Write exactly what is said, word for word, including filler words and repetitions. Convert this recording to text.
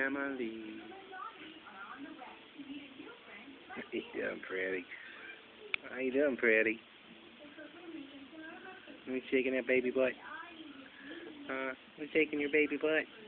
family. How you doing, pretty? How you doing, pretty? You shaking that baby butt? Uh, you shaking your baby butt?